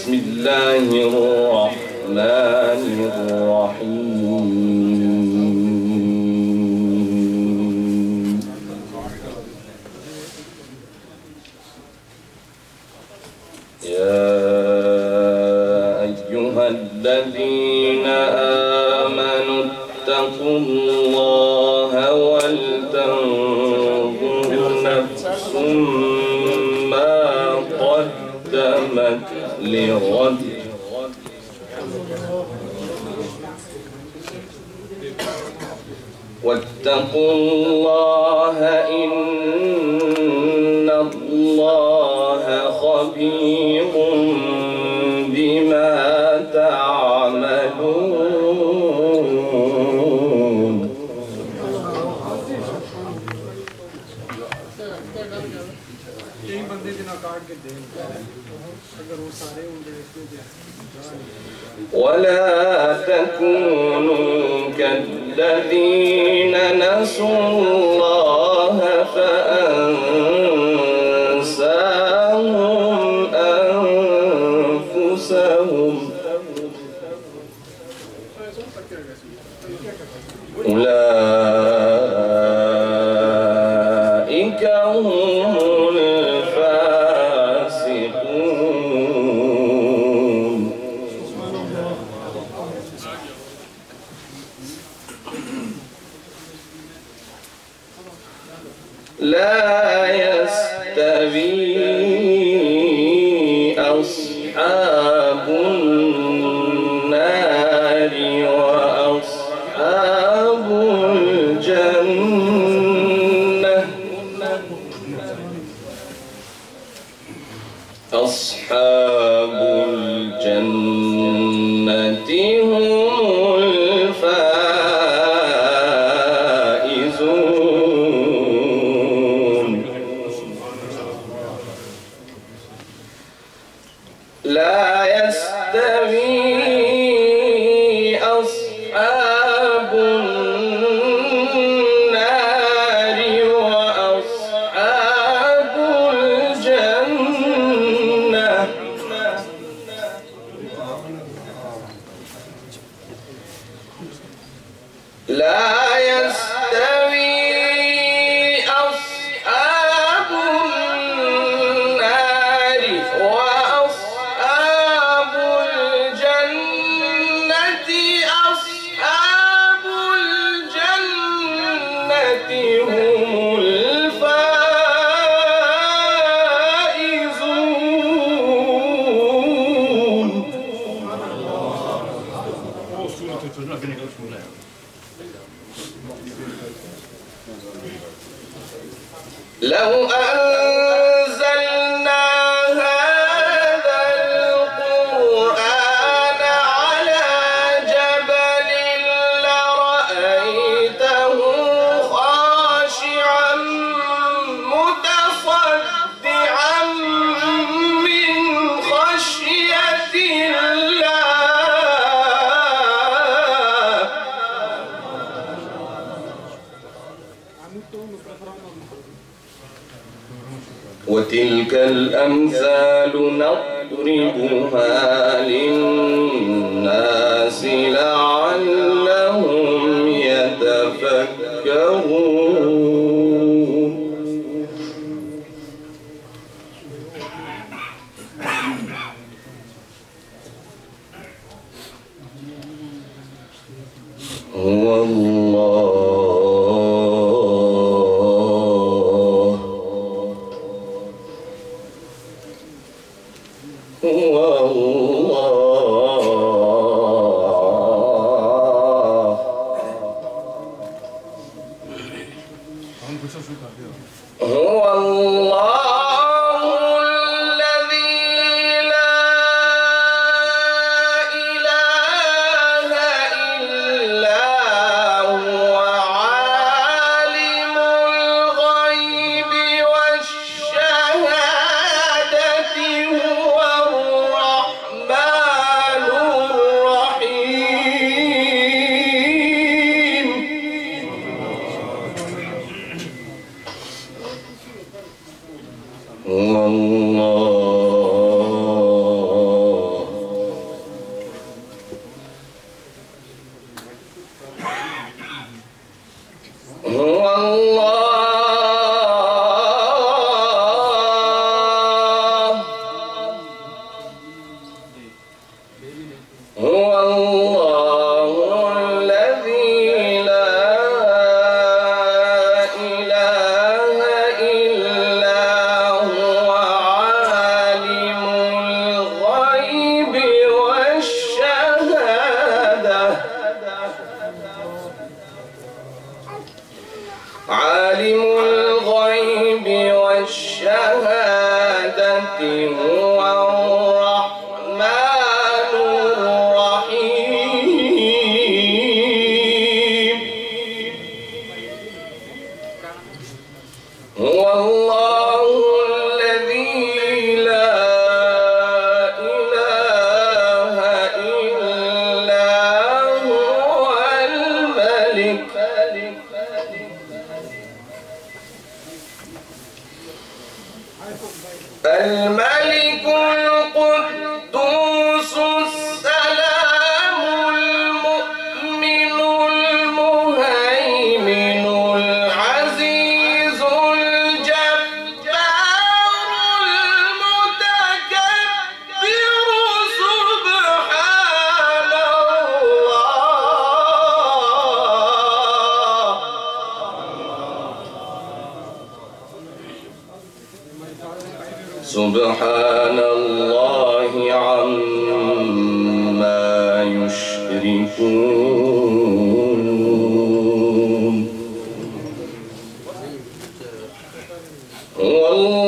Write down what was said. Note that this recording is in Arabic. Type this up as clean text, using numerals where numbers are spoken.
بسم الله الرحمن الرحيم. يا أيها الذين آمنوا اتقوا الله ولتنظر نفس ما قدمت لغد واتقوا الله إن الله خبير بما تعملون. ولا تكونوا كالذين نسوا الله فأنساهم أنفسهم أولئك هم الفاسقون. لا يستوي أصحاب النار وأصحاب الجنة. أصحاب الجنة هم الفائزون. لا يستوي أصحاب النار وأصحاب الجنة. لا يستوي أصحاب النار وأصحاب الجنة. أصحاب الجنة هم الفائزون. لو أنزلنا هذا القرآن على جبل لرأيته خاشعا متصدعا من خشية الله. وتلك الأمثال نضربها للناس لعلهم يتفكرون. هو الله الملك القدوس السلام المؤمن المهيمن العزيز الجبار المتكبر سبحان الله سبحان الله عما يشركون.